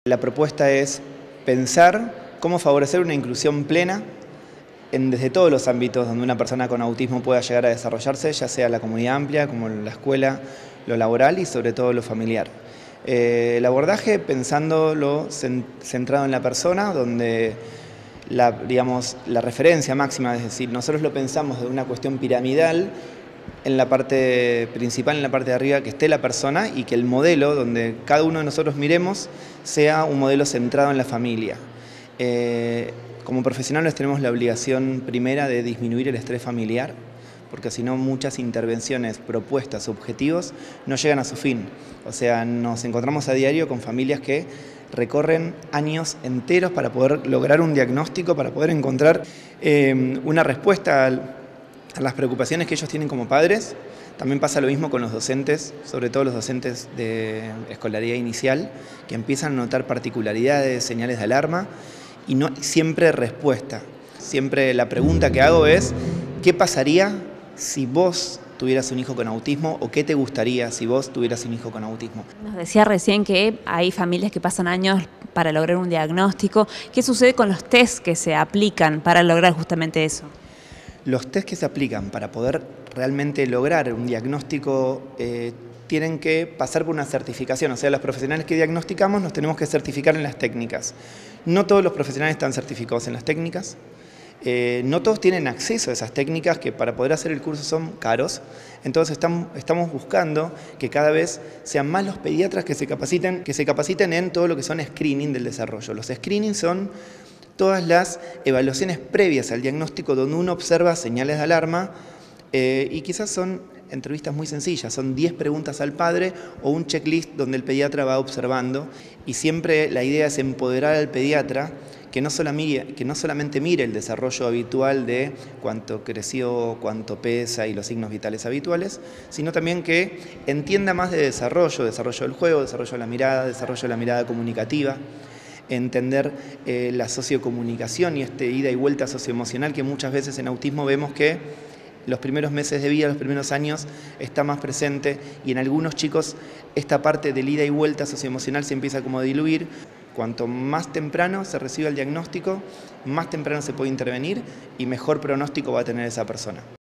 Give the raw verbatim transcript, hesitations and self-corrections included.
La propuesta es pensar cómo favorecer una inclusión plena en, desde todos los ámbitos donde una persona con autismo pueda llegar a desarrollarse, ya sea la comunidad amplia, como la escuela, lo laboral y sobre todo lo familiar. Eh, el abordaje pensándolo centrado en la persona, donde la, digamos, la referencia máxima, es decir, nosotros lo pensamos de una cuestión piramidal, en la parte principal, en la parte de arriba, que esté la persona y que el modelo donde cada uno de nosotros miremos sea un modelo centrado en la familia. Eh, como profesionales tenemos la obligación primera de disminuir el estrés familiar, porque si no muchas intervenciones, propuestas, objetivos no llegan a su fin. O sea, nos encontramos a diario con familias que recorren años enteros para poder lograr un diagnóstico, para poder encontrar eh, una respuesta al a las preocupaciones que ellos tienen como padres. También pasa lo mismo con los docentes, sobre todo los docentes de escolaridad inicial, que empiezan a notar particularidades, señales de alarma y no siempre respuesta. Siempre la pregunta que hago es, ¿qué pasaría si vos tuvieras un hijo con autismo o qué te gustaría si vos tuvieras un hijo con autismo? Nos decía recién que hay familias que pasan años para lograr un diagnóstico. ¿Qué sucede con los test que se aplican para lograr justamente eso? Los test que se aplican para poder realmente lograr un diagnóstico eh, tienen que pasar por una certificación, o sea, los profesionales que diagnosticamos nos tenemos que certificar en las técnicas. No todos los profesionales están certificados en las técnicas, eh, no todos tienen acceso a esas técnicas que para poder hacer el curso son caros, entonces estamos, estamos buscando que cada vez sean más los pediatras que se capaciten, que se capaciten en todo lo que son screening del desarrollo. Los screening son todas las evaluaciones previas al diagnóstico donde uno observa señales de alarma eh, y quizás son entrevistas muy sencillas, son diez preguntas al padre o un checklist donde el pediatra va observando y siempre la idea es empoderar al pediatra que no, solo mire, que no solamente mire el desarrollo habitual de cuánto creció, cuánto pesa y los signos vitales habituales, sino también que entienda más de desarrollo, desarrollo del juego, desarrollo de la mirada, desarrollo de la mirada comunicativa, entender eh, la sociocomunicación y este ida y vuelta socioemocional que muchas veces en autismo vemos que los primeros meses de vida, los primeros años está más presente y en algunos chicos esta parte del ida y vuelta socioemocional se empieza como a diluir. Cuanto más temprano se recibe el diagnóstico, más temprano se puede intervenir y mejor pronóstico va a tener esa persona.